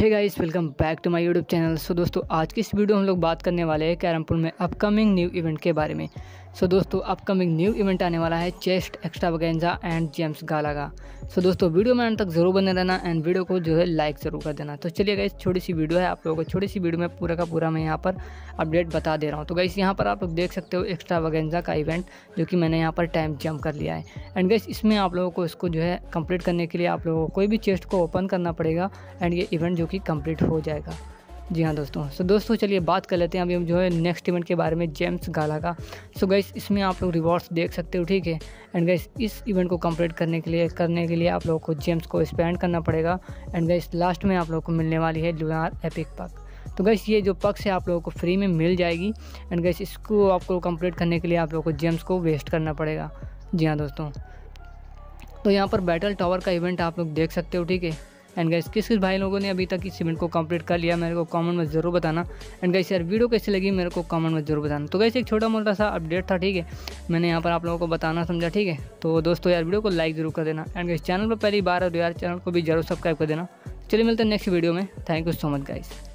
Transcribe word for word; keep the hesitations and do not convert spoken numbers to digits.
Hey guys, welcome back to my YouTube channel. So दोस्तों, आज की इस वीडियो में हम लोग बात करने वाले हैं कैरम पूल में अपकमिंग न्यू इवेंट के बारे में। सो दोस्तों, अपकमिंग न्यू इवेंट आने वाला है chest extravaganza and gems gala का। सो दोस्तों, वीडियो में अंत तक जरूर बने रहना एंड वीडियो को जो है लाइक ज़रूर कर देना। तो चलिए गाइस, छोटी सी वीडियो है, आप लोगों को छोटी सी वीडियो में पूरा का पूरा मैं यहाँ पर अपडेट बता दे रहा हूँ। तो गाइस, यहाँ पर आप लोग देख सकते हो एक्स्ट्रावागेंजा का इवेंट, जो कि मैंने यहाँ पर टाइम जंप कर लिया है। एंड गाइस, इसमें आप लोगों को इसको जो है कंप्लीट करने के लिए आप लोगों को कोई भी चेस्ट को ओपन करना पड़ेगा एंड ये इवेंट जो कि कंप्लीट हो जाएगा। जी हाँ दोस्तों। सो दोस्तों, चलिए बात कर लेते हैं अभी हम जो है नेक्स्ट इवेंट के बारे में, जेम्स गाला का। सो गाइस, इसमें आप लोग रिवॉर्ड्स देख सकते हो, ठीक है। एंड गाइस, इस इवेंट को कंप्लीट करने के लिए करने के लिए आप लोगों को जेम्स को स्पेंड करना पड़ेगा। एंड गाइस, लास्ट में आप लोगों को मिलने वाली है लुनार एपिक पक। तो गाइस, ये जो पक्स है आप लोगों को फ्री में मिल जाएगी। एंड गाइस, इसको आपको कंप्लीट करने के लिए आप लोगों को जेम्स को वेस्ट करना पड़ेगा। जी हाँ दोस्तों। तो यहाँ पर बैटल टावर का इवेंट आप लोग देख सकते हो, ठीक है। एंड गाइस, किस किस भाई लोगों ने अभी तक इस इवेंट को कंप्लीट कर लिया मेरे को कमेंट में ज़रूर बताना। एंड गाइस यार, वीडियो कैसी लगी मेरे को कमेंट में ज़रूर बताना। तो गाइस, एक छोटा मोटा सा अपडेट था, ठीक है, मैंने यहाँ पर आप लोगों को बताना समझा, ठीक है। तो दोस्तों यार, वीडियो को लाइक ज़रूर कर देना। एंड गाइस, चैनल पर पहली बार हो तो यार चैनल को भी जरूर सब्सक्राइब कर देना। चलिए मिलते हैं नेक्स्ट वीडियो में। Thank you so much guys.